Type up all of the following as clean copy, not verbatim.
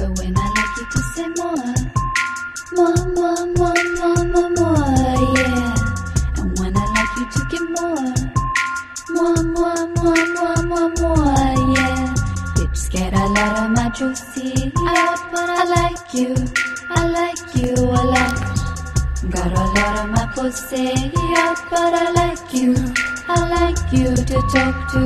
But when I like you to say more, more, more, more, more, more, more, yeah. And when I like you to give more, more, more, more, more, more, more, yeah. Bitch, get a lot of my juicy out, but I like you, I like you a lot. Got a lot of my pussy out, but I like you to talk to.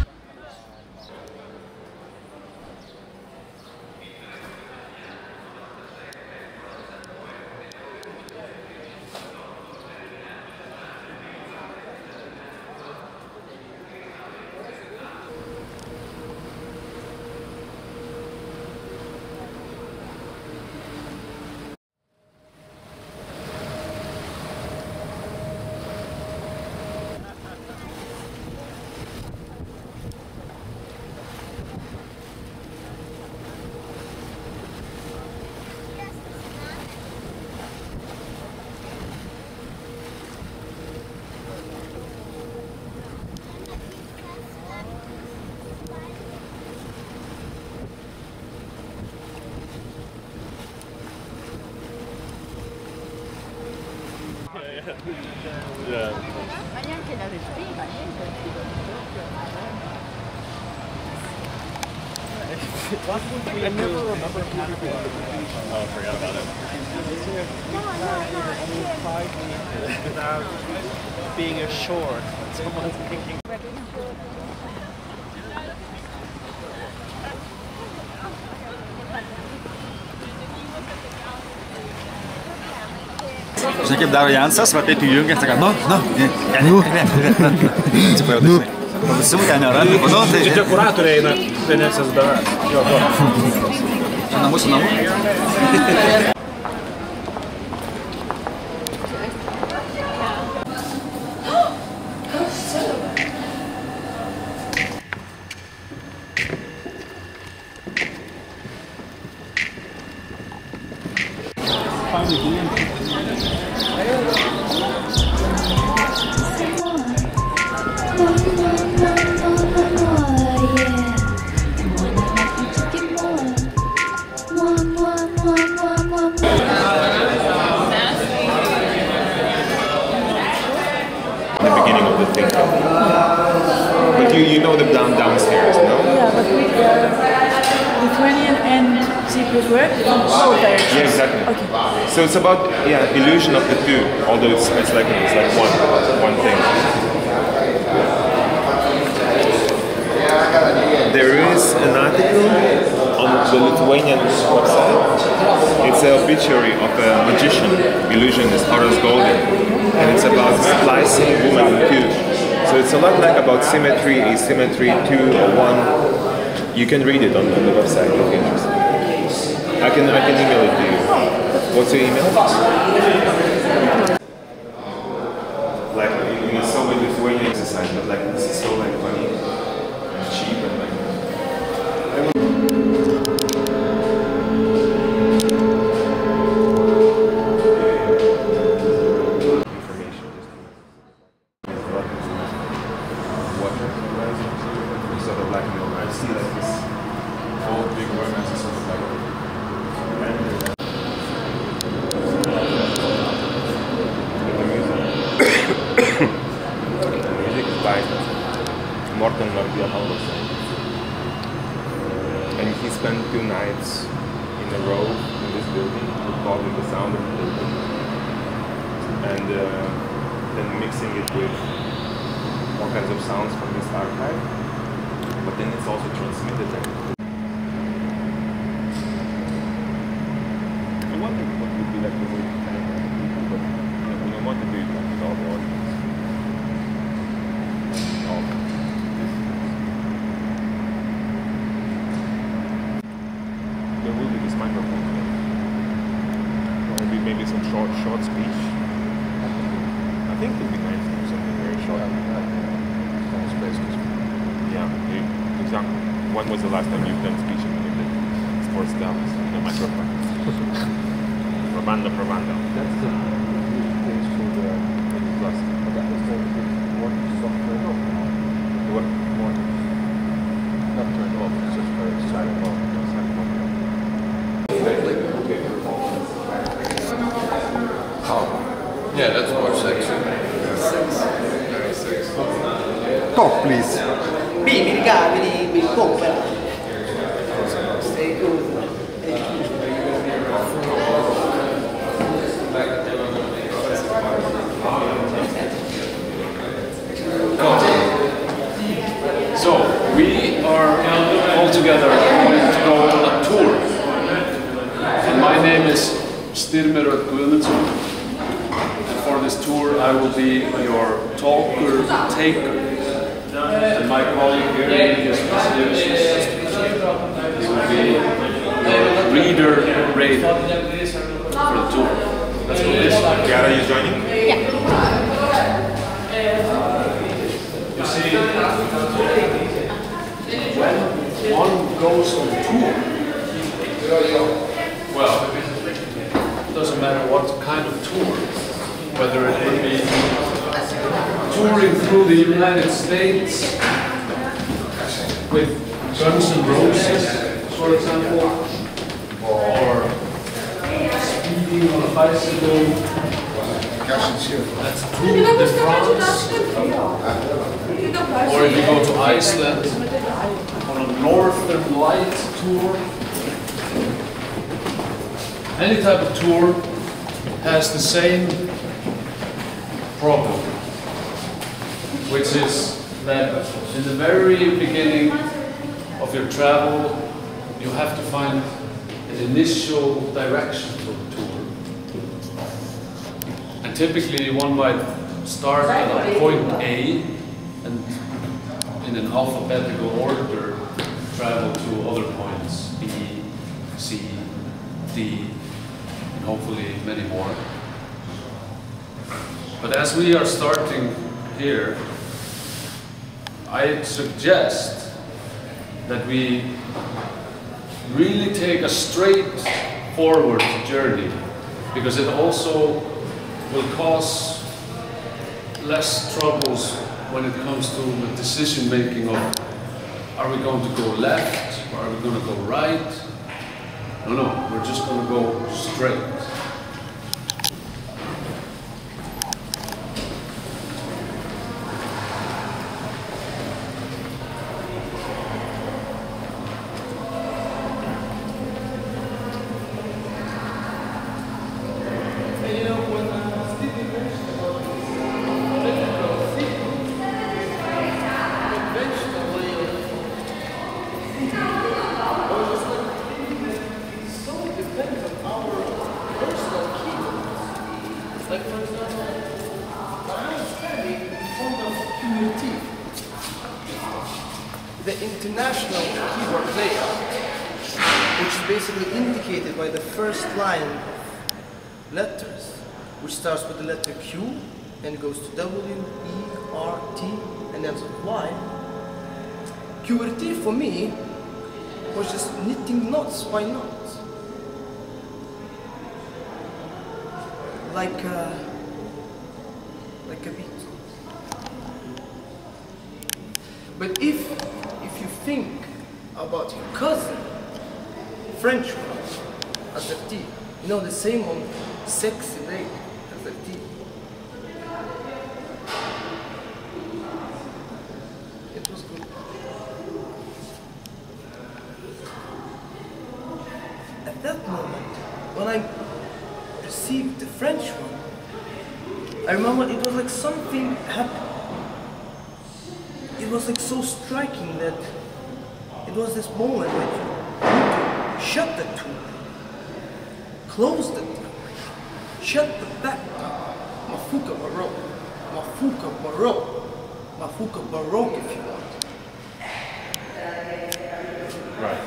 Yeah. Ma neanche la respira, niente. I never remember who you were. Oh, I forgot about it. Without being assured someone's thinking. Ich gebe Dario Jansas, weil die Jünger sagen, no, ci puoi dire. Possiamo chiamare un po' di C'è curato lei nel senso da Andiamo su The beginning of the thing. But you know the downstairs, no? Yeah, but we Lithuanian and secret work from all directions. Yeah, exactly. Okay. So it's about illusion of the two, although it's like one thing. There is an article on the Lithuanian website. It's an obituary of a magician, illusionist, Horace Golding, and it's about splicing woman in two. So it's a lot like about symmetry, asymmetry, two or one. You can read it on the website if you're interested. I can email it to you. What's your email? Like it's so with Lithuanian exercise, but like this is so like funny and cheap and like. Morten Nordia Halvorsen. And he spent 2 nights in a row in this building, recording the sound of the building, and then mixing it with all kinds of sounds from this archive. But then it's also transmitted. I wonder what would be like the way to kind of people, but we don't want to do it with all the audience. There will be this microphone thing. There will be maybe some short speech. I think it would be nice to do something very short. Yeah, exactly. When was the last time you've done speech in the sports Dallas? In a microphone. Provando. That's the place for the plus. But that was more software off now. What? More. Not turned off, it's just very silent off. Yeah, that's more sexy. Talk, please. Bimini, cabini, bipompera. Stay cool. So, we are all together going to go on a tour. And my name is Styrmir Guðmundsson. And for this tour I will be your talker, taker. And my colleague here is he will be your reader, rater for the tour. Let's do this. Chiara, you joining? You see, when one goes on tour, well, it doesn't matter what kind of tour, whether it would be touring through the United States with Guns N' Roses, for example, or speeding on a bicycle. That's Tour de France. Or if you go to Iceland on a Northern Light tour. Any type of tour has the same problem, which is that in the very beginning of your travel, you have to find an initial direction for the tour. And typically one might start at point A and in an alphabetical order travel to other points, B, C, D, and hopefully many more. But as we are starting here, I suggest that we really take a straightforward journey, because it also will cause less troubles when it comes to the decision making of, are we going to go left or are we going to go right? No, we're just going to go straight. The international keyboard player, which is basically indicated by the first line of letters, which starts with the letter Q and goes to W, E, R, T, and ends with Y. QWERTY for me was just knitting knots by knots. Like a beat. But if you think about your cousin, French one, Azerty, you know, the same old sexy lady, Azerty. It was good. At that moment, when I received the French one, I remember it was like something happened. It was like so striking that it was this moment when you need to shut the tour, close the tour, shut the back door, Mafuka Baroque, Mafuka Baroque, Mafuka Baroque if you want. Right.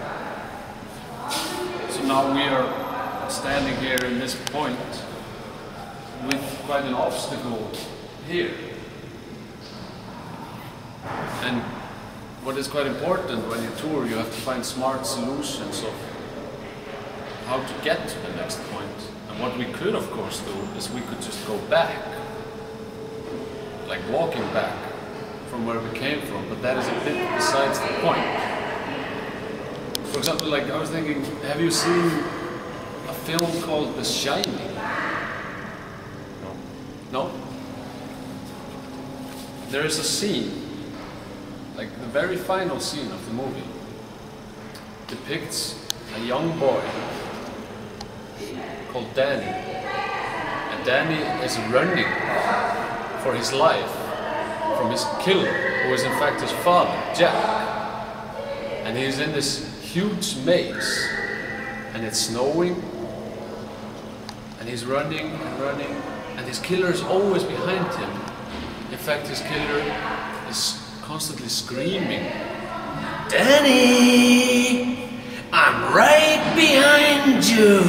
So now we are standing here in this point with quite an obstacle here. And what is quite important when you tour, you have to find smart solutions of how to get to the next point. And what we could, of course, do is we could just go back, like walking back from where we came from, but that is a bit besides the point. For example, like I was thinking, have you seen a film called The Shining? No. No. There is a scene, like the very final scene of the movie, depicts a young boy called Danny. And Danny is running for his life from his killer, who is in fact his father, Jack. And he's in this huge maze, and it's snowing, and he's running and running, and his killer is always behind him. In fact, his killer is constantly screaming, "Danny, I'm right behind you!"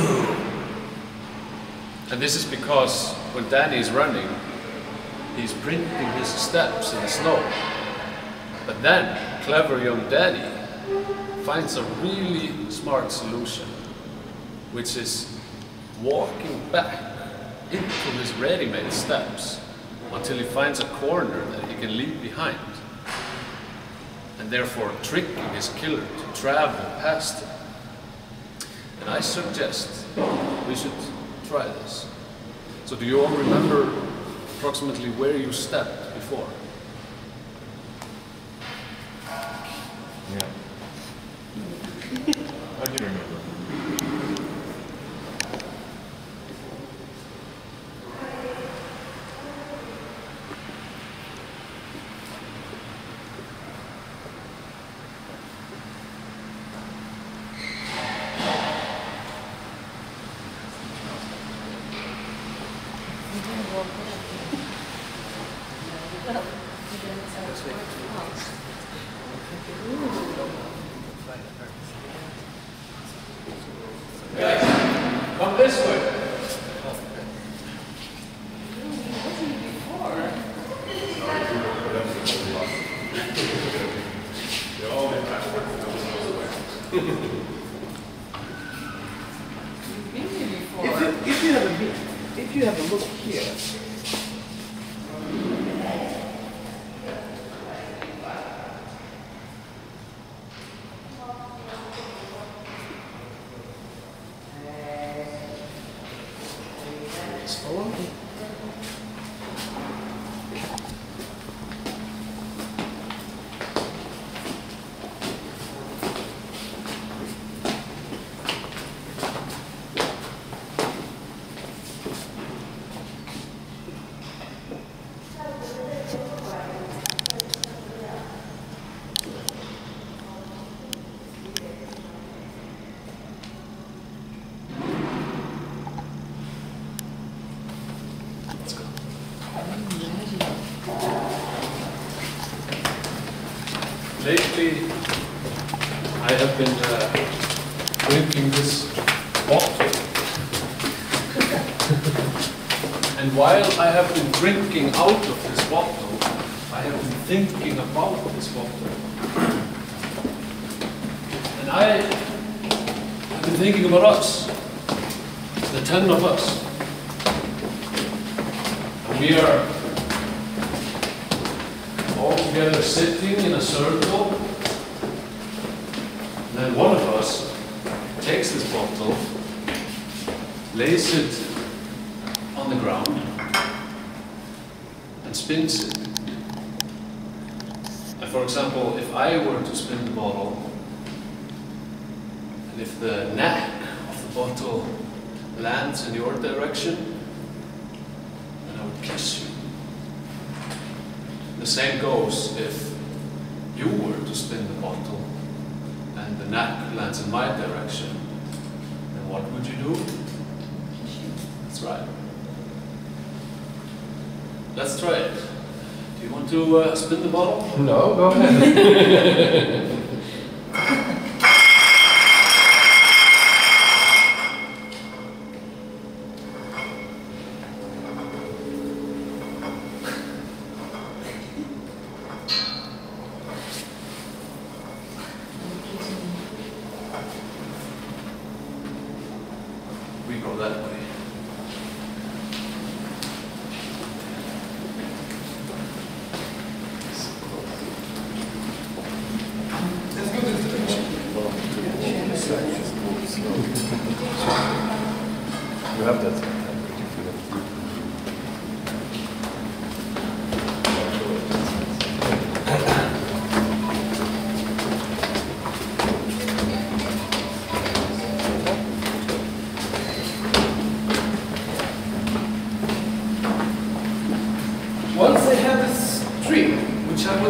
And this is because when Danny is running, he's printing his steps in the snow. But then, clever young Danny finds a really smart solution, which is walking back into his ready-made steps until he finds a corner that he can leave behind, and therefore tricking his killer to travel past him. And I suggest we should try this. So do you all remember approximately where you stepped before? Yeah. I do remember. Come this way. If you have a look here, Follow me. Lately, I have been drinking this bottle. And while I have been drinking out of this bottle, I have been thinking about this bottle. And I have been thinking about us, the 10 of us. And we are all together sitting in a circle, and then one of us takes this bottle, lays it on the ground, and spins it. And for example, if I were to spin the bottle, and if the neck of the bottle lands in your direction, then I would kiss you. The same goes if you were to spin the bottle and the neck lands in my direction, then what would you do? That's right. Let's try it. Do you want to spin the bottle? No, go ahead. We go that way. You have that.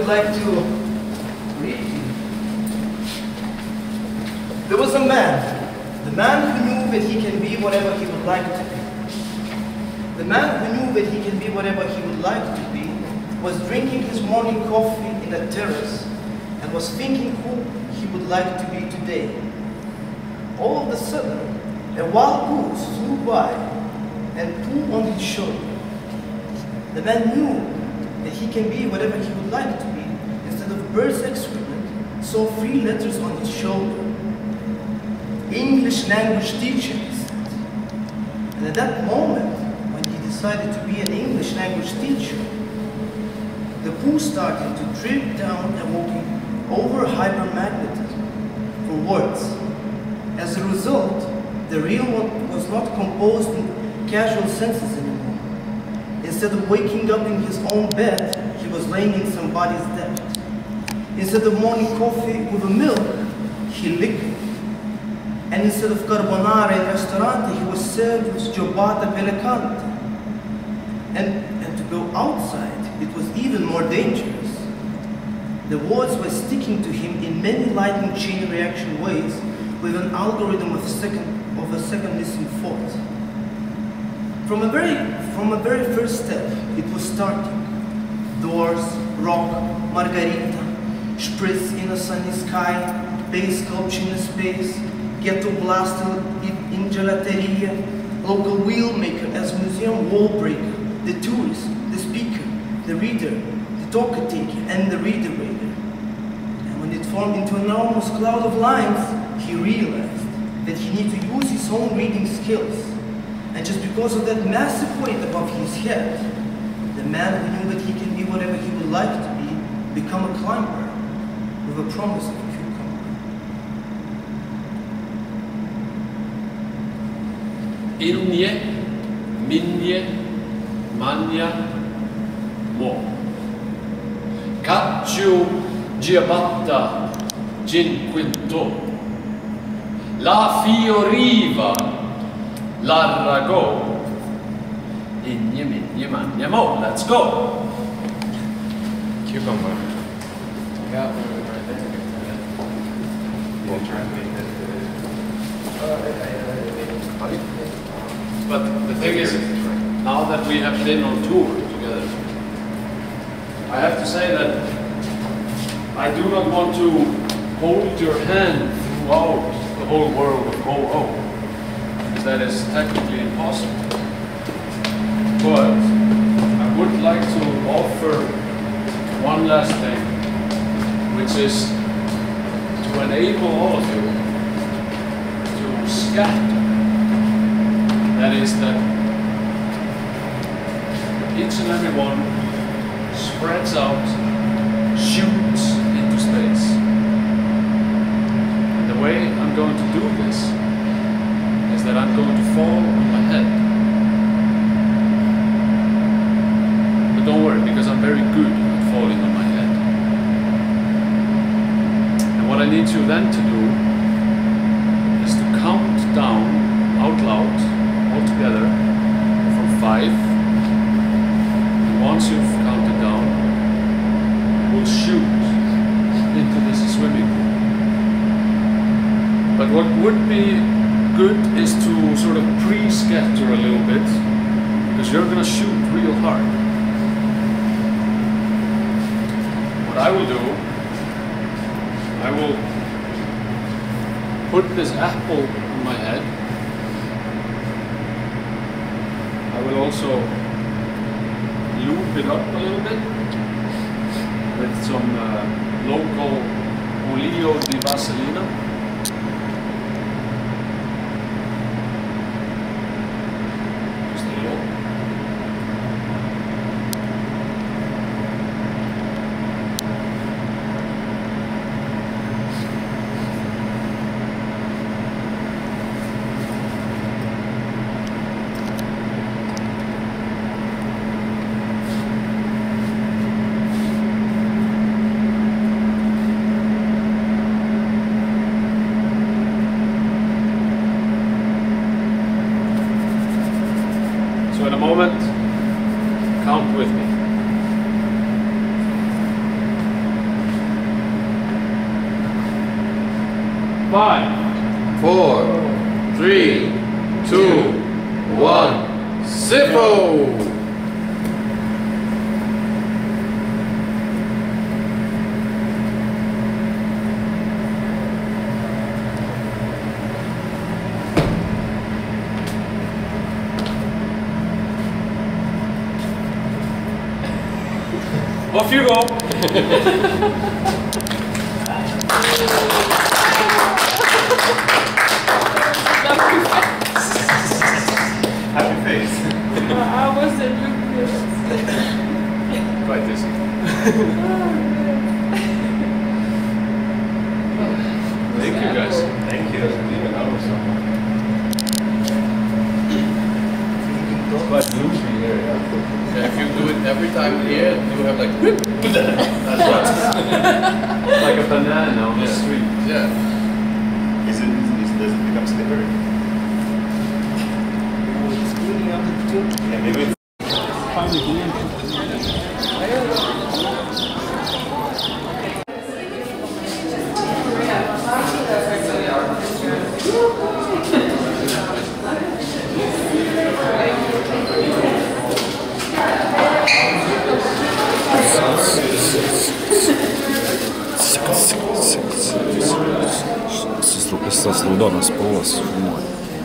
like to read to you. There was a man, the man who knew that he can be whatever he would like to be. The man who knew that he can be whatever he would like to be was drinking his morning coffee in a terrace and was thinking who he would like to be today. All of a sudden, a wild goose flew by and flew on his shoulder. The man knew that he can be whatever he would like to be. Instead of bird's excrement, saw 3 letters on his shoulder. English language teacher, he said. And at that moment, when he decided to be an English language teacher, the poo started to drip down and walking over hypermagnetism for words. As a result, the real one was not composed in casual senses anymore. Instead of waking up in his own bed, he was laying in somebody's debt. Instead of morning coffee with a milk, he liquored. And instead of carbonara in restaurant, he was served with ciabatta pellicante. And to go outside, it was even more dangerous. The words were sticking to him in many lightning chain reaction ways with an algorithm of a second missing thought. From a very first step, it was starting. Doors, rock, margarita, spritz in a sunny sky, base sculpture in space, ghetto blaster in gelateria, local wheelmaker as museum wall breaker, the tourist, the speaker, the reader, the talker taker, and the reader raider. And when it formed into an enormous cloud of lines, he realized that he needed to use his own reading skills. And just because of that massive weight above his head, the man who knew that he can be whatever he would like to be, become a climber with a promise of a cucumber. Inje, minje, manja, mo. Caccio, ciabatta, cinquinto. La fioriva, l'arrago. Inje, minje, manja, mo. Let's go. Cucumber. Yeah. But the thing is, now that we have been on tour together, I have to say that I do not want to hold your hand throughout the whole world of Go-O, because that is technically impossible. But I would like to offer one last thing, which is to enable all of you to scatter. That is that each and every one spreads out, shoots into space. And the way I'm going to do this is that I'm going to fall on my head. But don't worry, because I'm very good at falling on my head. And what I need you then to do is to count down out loud all together from 5. And once you've counted down, we'll shoot into this swimming pool. But what would be good is to sort of pre-scatter a little bit, because you're gonna shoot real hard. What I will do, I will put this apple on my head. I will also loop it up a little bit with some local olio di Vaselina. Just a little. 5, 4, 3, 2, 1, Zippo! Off you go! Happy face. I wasn't looking good. Quite dizzy. Thank you guys. Thank you. Quite loopy here. Yeah, if you do it every time here, you have like that's right. Like a banana on the street. Yeah. Does it become slippery? Yeah, maybe it's Tas raudonas spalvas filmuoja.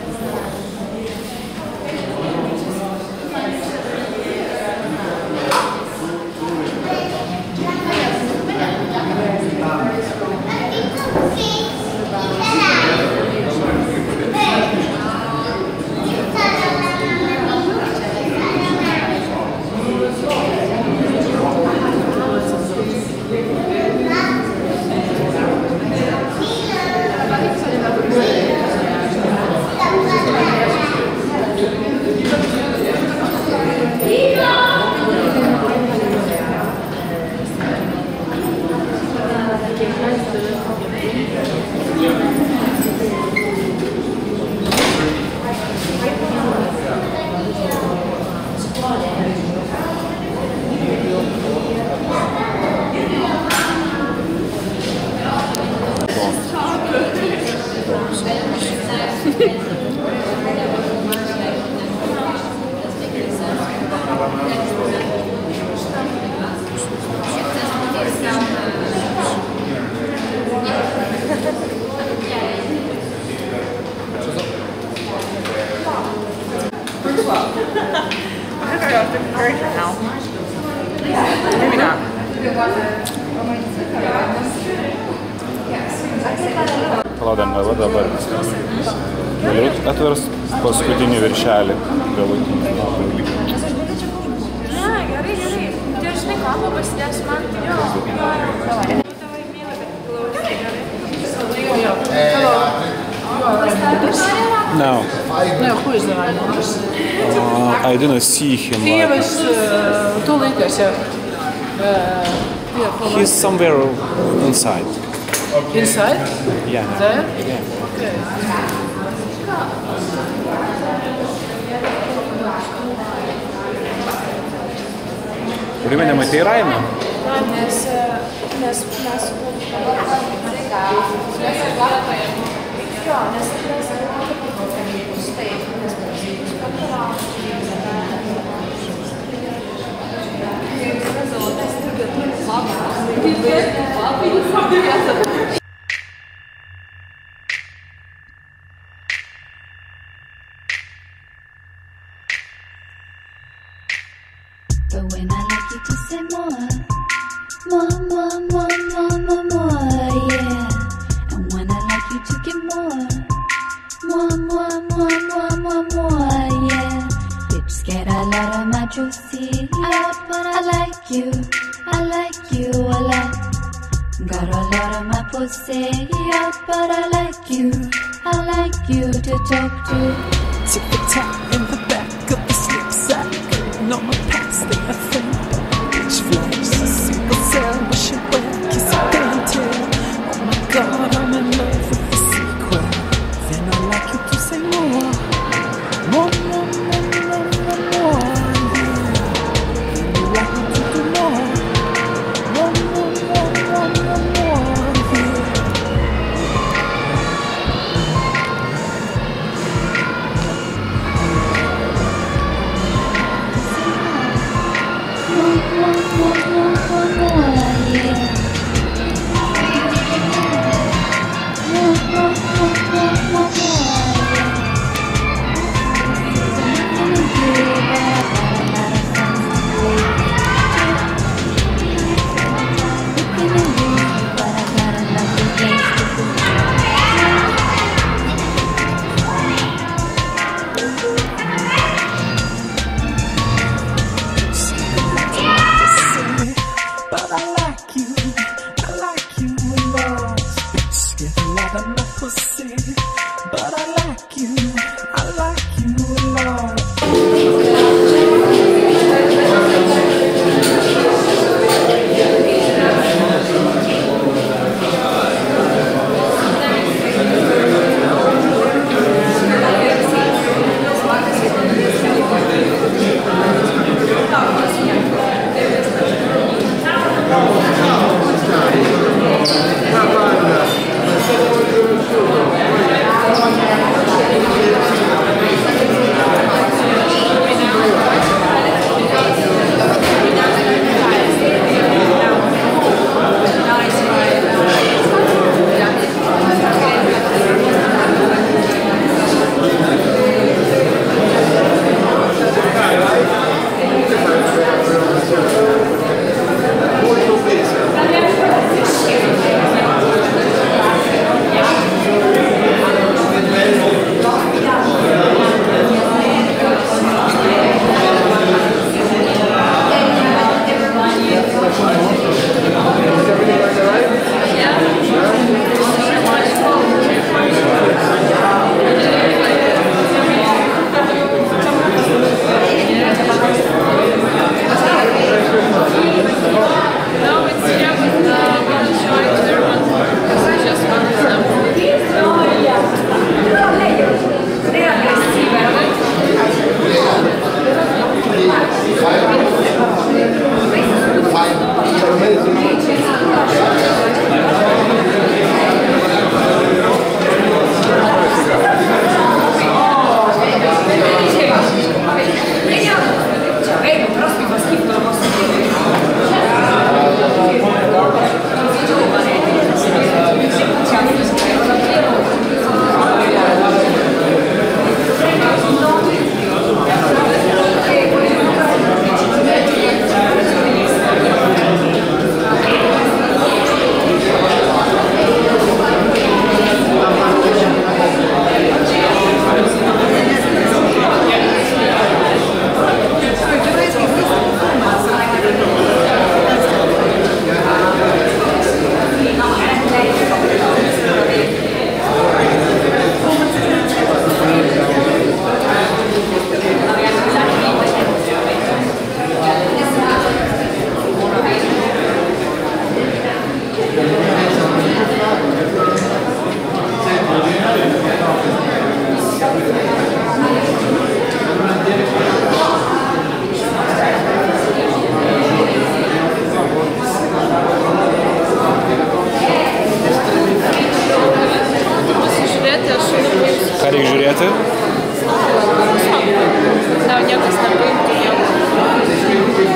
I think I have to encourage her now. Maybe not. Palaudam, va dabar galiu atverst paskutinį viršelį galutinį. Ne, gerai, gerai. Tai aš žinai, kalbą pasidės man, tai jo. Tavai myli, bet klausai, gerai. No. No, who is the one? I didn't see him. He was too late, so... He's somewhere inside. Inside? Yeah. There? Yeah. Okay. Rime, nematai Raimą? Nes mes... Jo, nes But when I like you to say more, more, more, more, more, more, more, yeah. And when I like you to get more, more, more, more, more, more, more, yeah. Bitches get a lot of my juicy out, but I like you, I like you a lot. Got a lot of my pussy out, but I like you to talk to. Tick the tap in the back of the slip sack. No my pants, they are thin. Bitch flash, a single cell, wishing well, kiss a painted. Oh my god, I'm in love with the sequel. Then I like you to say more. More, more, more, more, more, more, yeah. Then you like me to do more. More, more, more, more, more, more, yeah. žiūrėti, aš nepaimsiu. Ką reikia žiūrėti? Tau niekas nepaimtų nieko.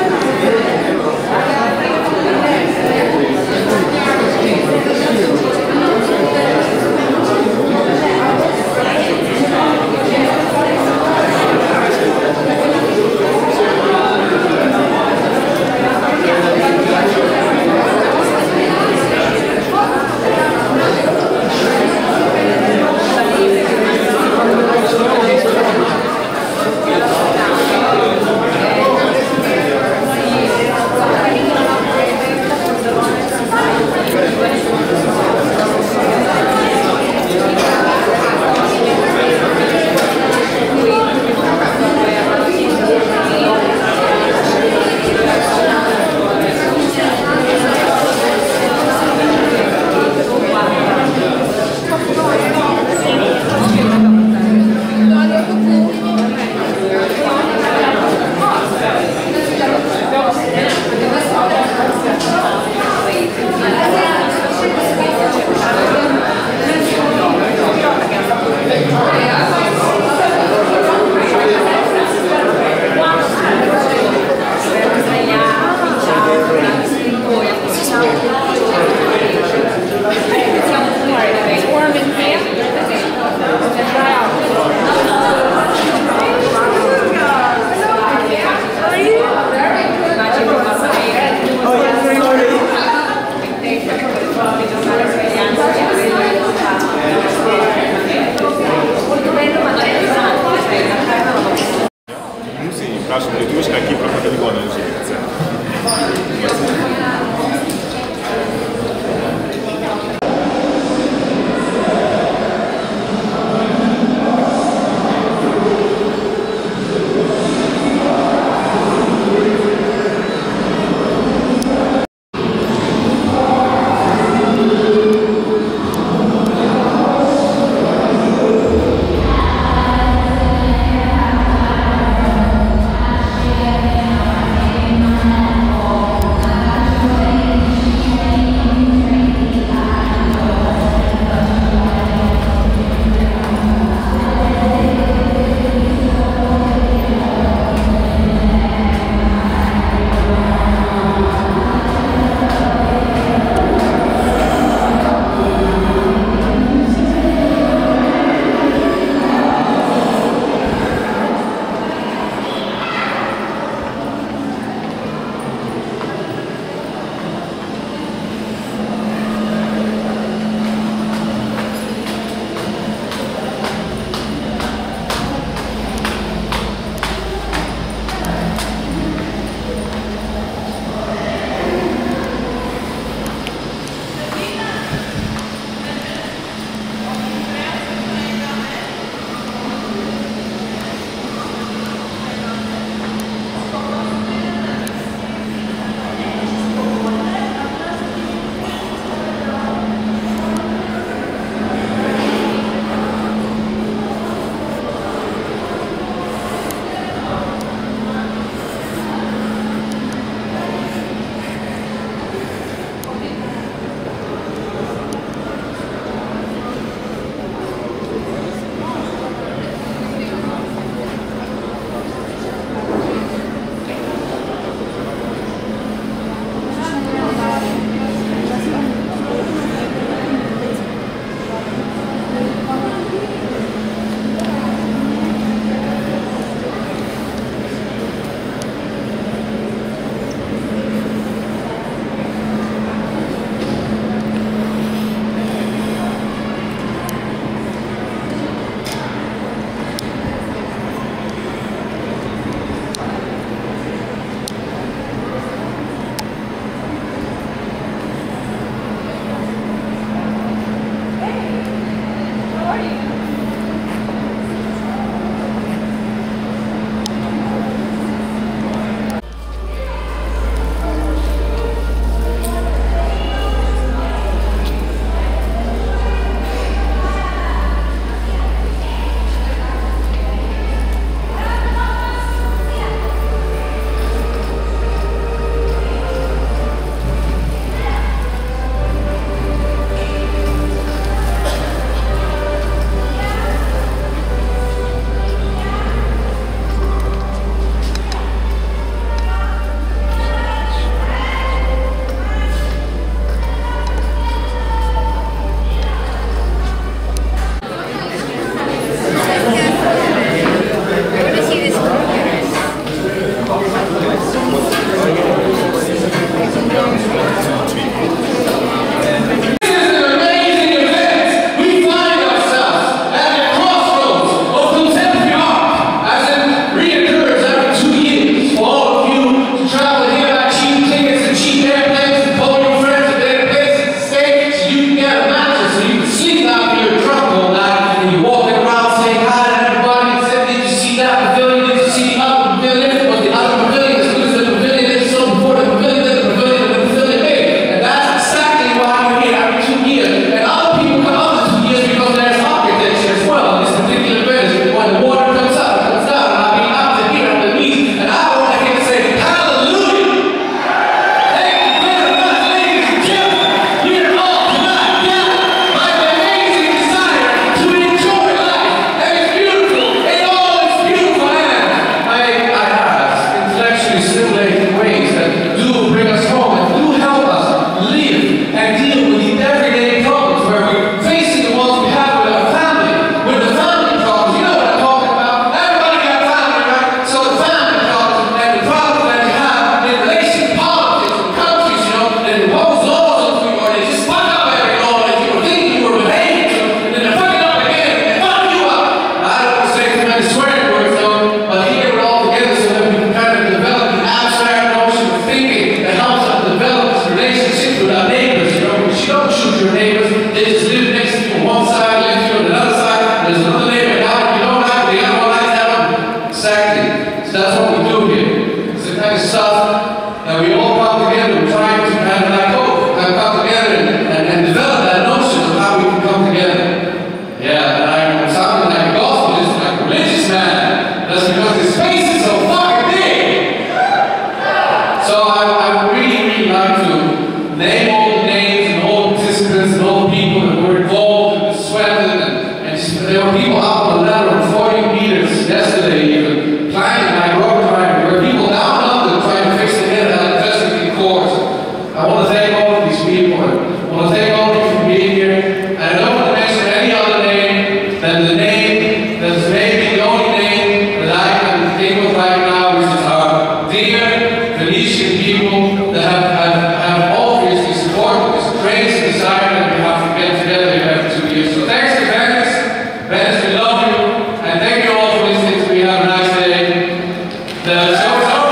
there were people up on a ladder of 40 meters yesterday, even climbing like rock climbing. There were people down under trying to fix the electricity cords. I want to thank all of these people. I want to thank all of you for being here. And I don't want to mention any other name than the name that is maybe the only name that I can think of right now, which is our dear Venetian people that have obviously supported this crazy desire that we have to get together here every 2 years. So thanks to Venice. Venice, we love you. And thank you all for listening to me. Have a nice day. The show is over.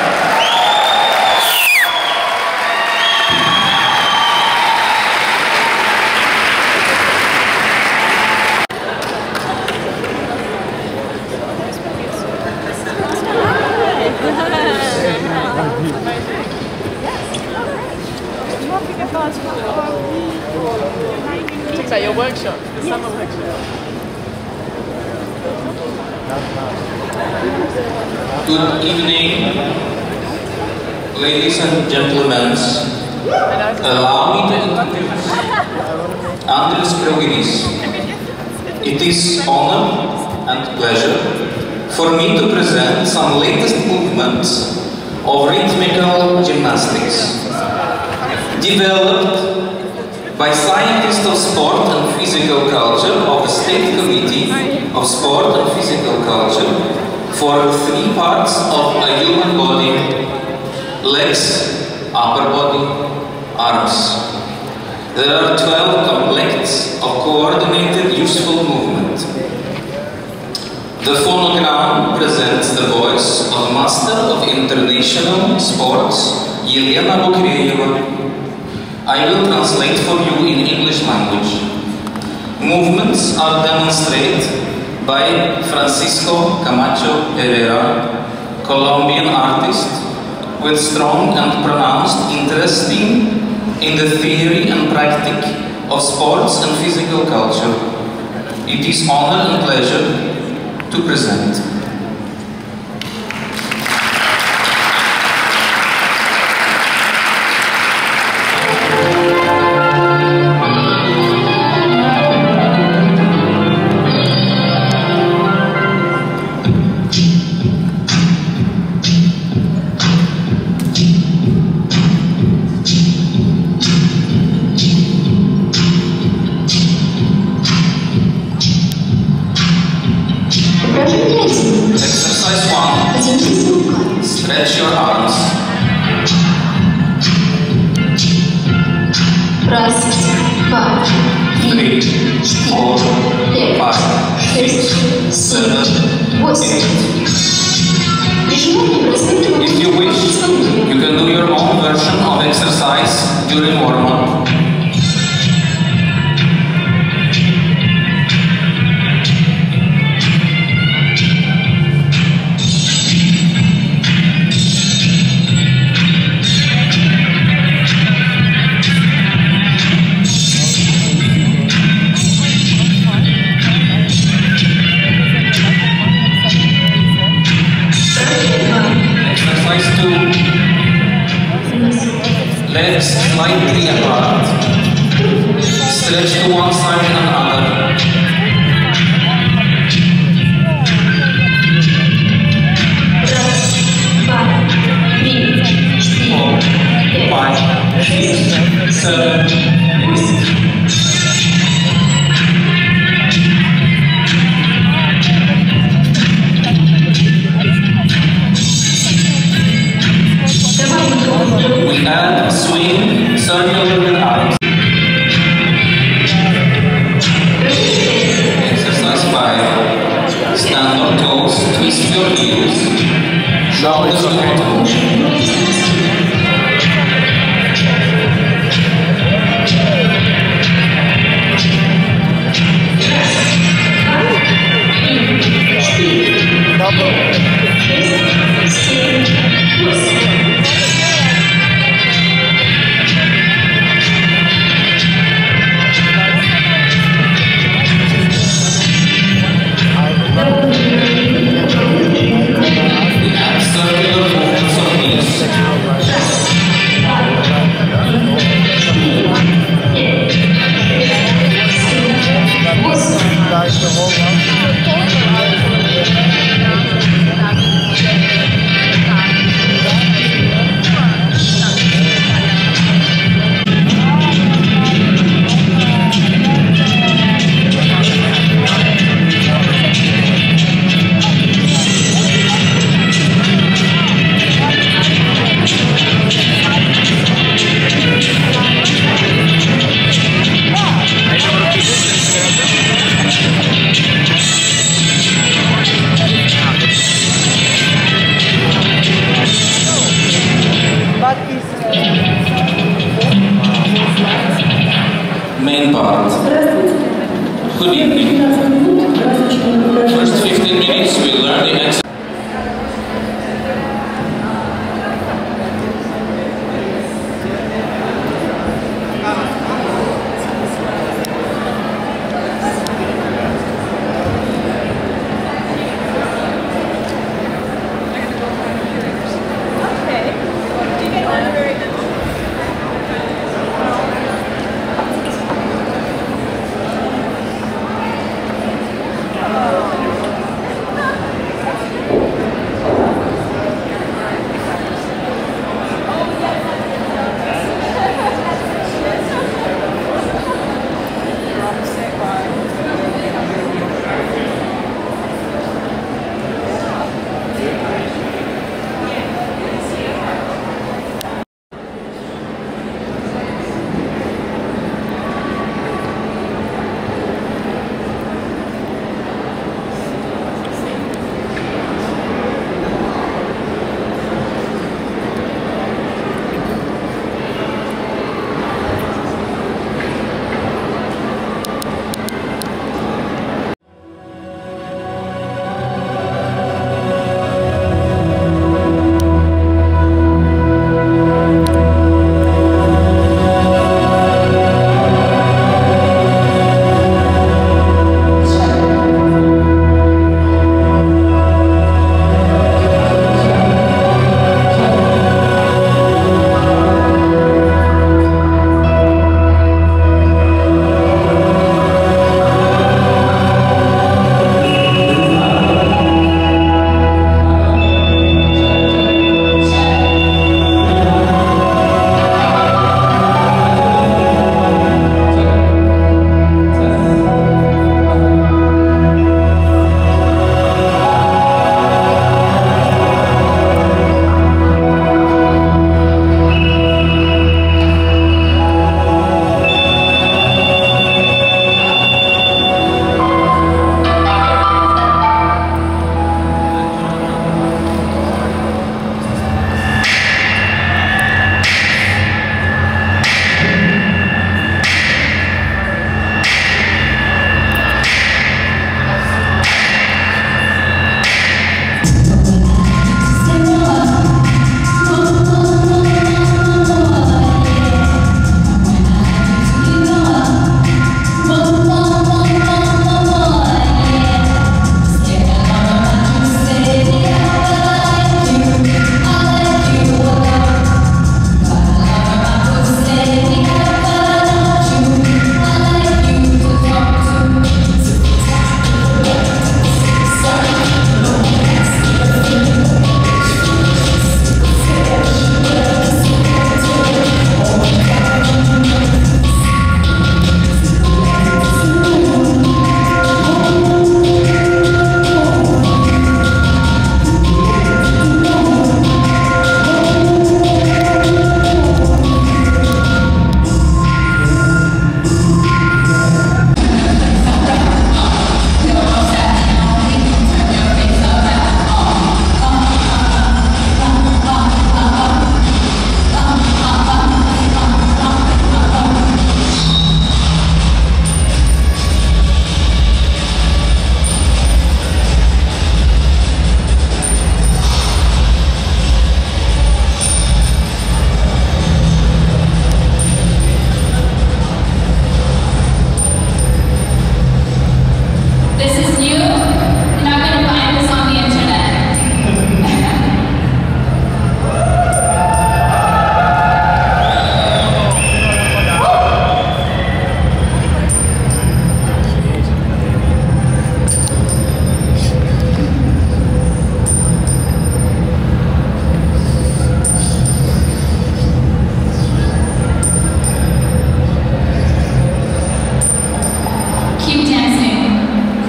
Is that your workshop? The summer workshop? Good evening, ladies and gentlemen. Allow me to introduce Andris Kraugeris. It is honor and pleasure for me to present some latest movements of rhythmical gymnastics developed by scientists of sport and physical culture of the State Committee of Sport and Physical Culture for 3 parts of a human body: legs, upper body, arms. There are 12 complex of coordinated useful movement. The phonogram presents the voice of Master of International Sports, Yelena Bukreeva. I will translate for you in English language. Movements are demonstrated by Francisco Camacho Herrera, Colombian artist with strong and pronounced interest in the theory and practice of sports and physical culture. It is honor and pleasure to present. Exercise 1. Stretch your arms. Раз, два, 3, 4, 5, 6, 7, 8. If you wish, you can do your own version of exercise during warm-up. Exercise 2. Legs slightly apart. Stretch to one side and other. Four, 5, 6, 7, 8. We add a swing, circular with arms. Exercise 5. Stand on toes, twist your heels. Shoulders to bottom. Circular movements of knees.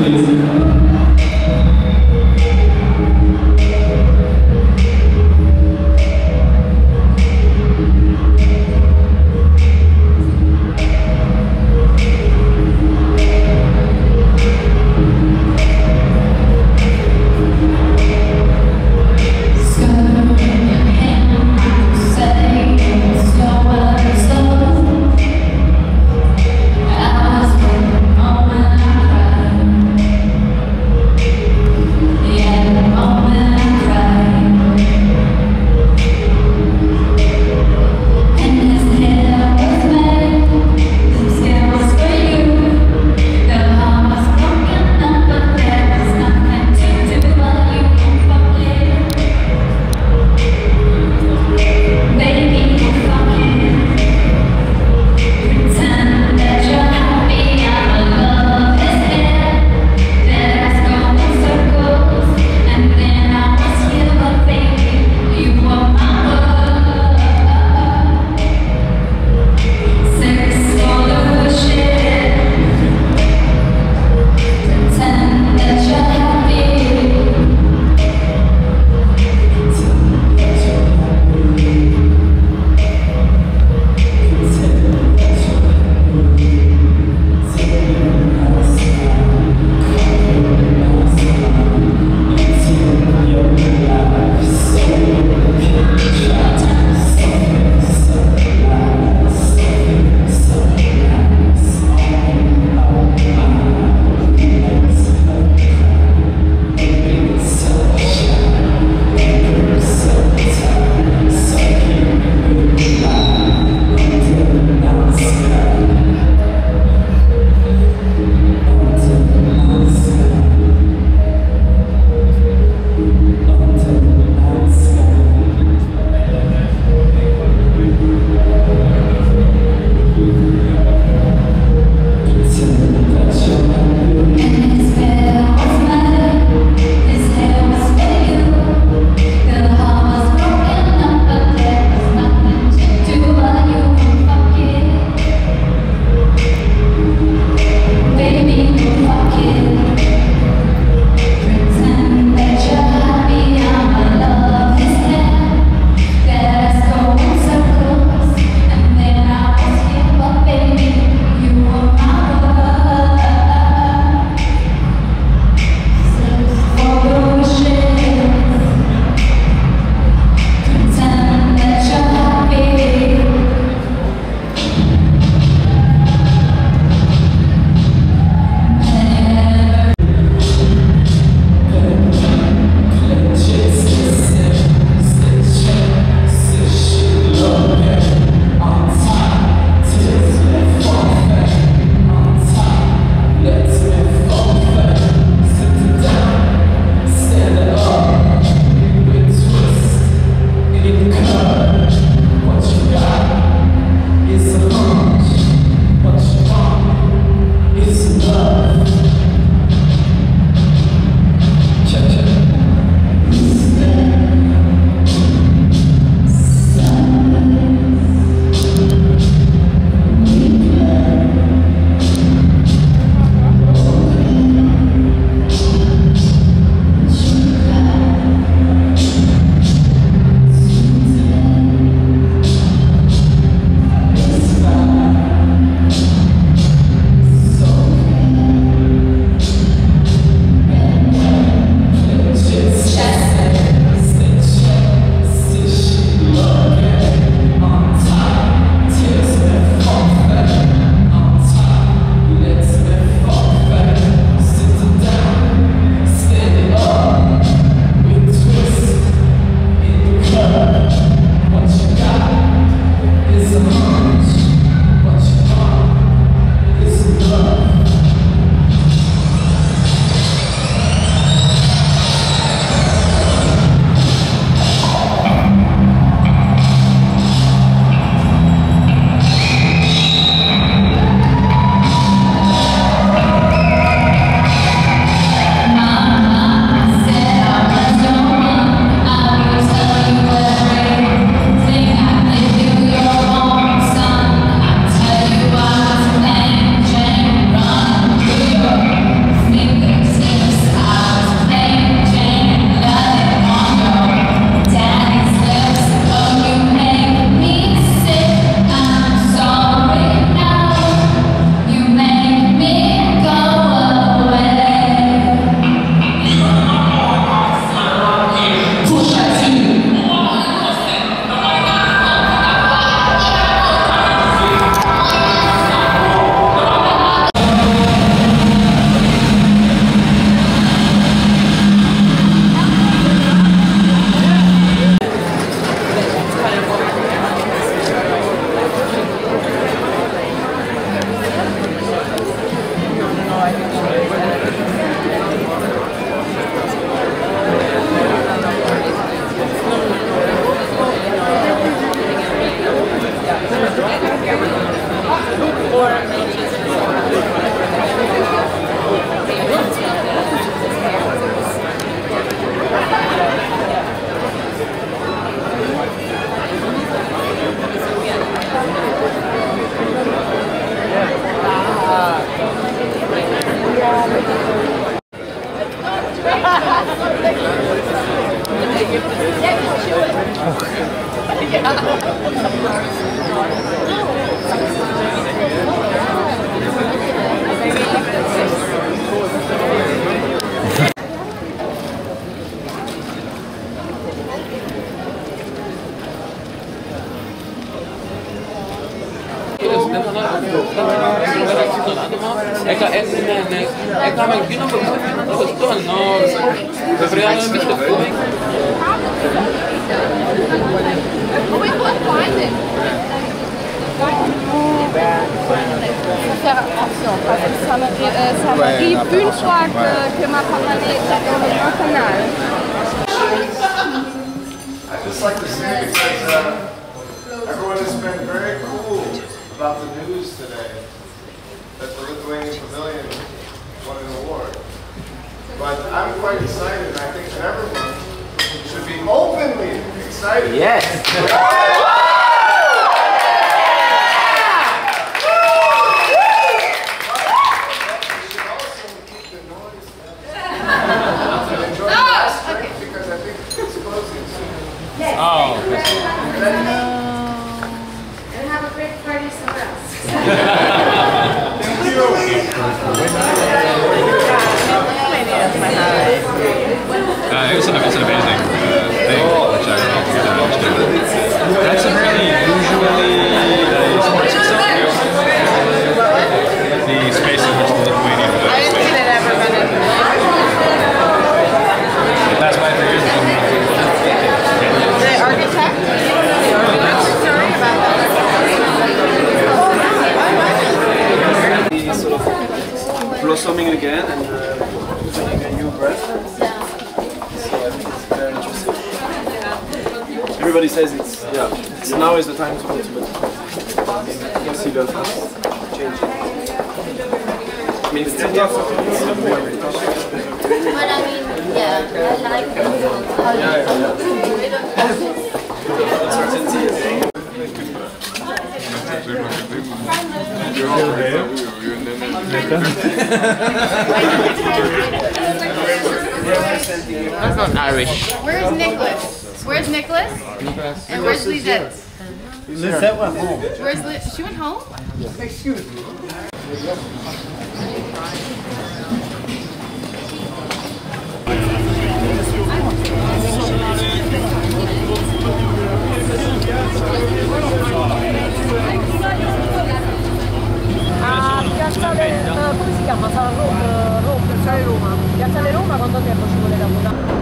I was Une fois que ma parlée dans le canal. I just like to say because everyone has been very cool about the news today that the Lithuanian Pavilion won an award. But I'm quite excited, and I think that everyone should be openly excited. Yes. Oh. And have a great party somewhere else. Thank you. It's an amazing thing, which I that's apparently usually sports facility. The space in which the Lithuanian Pavilion. I didn't see that ever been in. That's why for years ago. The architect? Sorry about that. Sort of blossoming again and taking a new breath. So I think it's very interesting. Everybody says it's now is the time to cultivate. You can see the fast change. I mean, it's still tough. But I mean, yeah, I like That's not Irish. Where's Nicholas? Where's Nicholas? And where's Lisette? Lisette went home. Where's Lisette? She went home? Yes. Excuse me. Piazzale, come si chiama? Piazzale Roma. Piazzale Roma quanto tempo ci vuole da votare?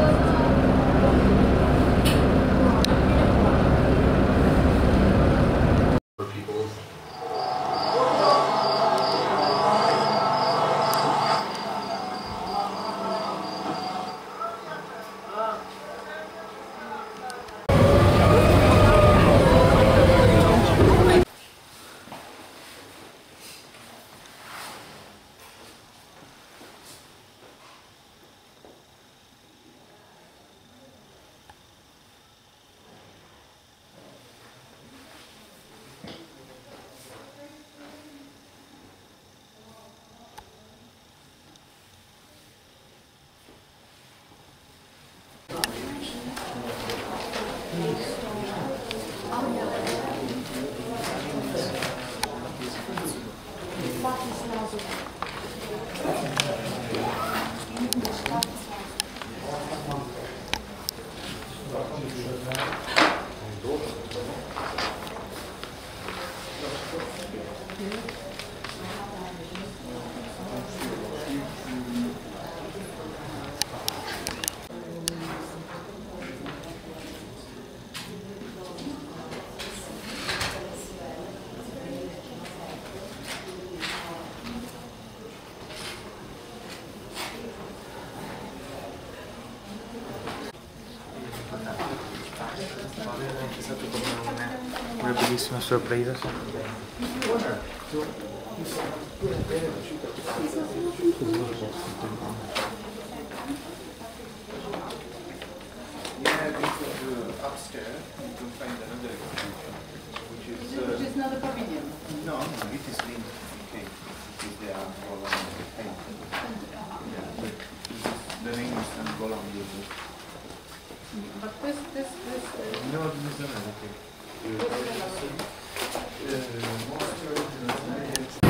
È stato come una bellissima sorpresa. Upstairs, you can find another exhibition, Which is another pavilion. No, it is linked. Okay, it is the Angola painting. Yeah, but the name is Angola. But this. No, this is okay.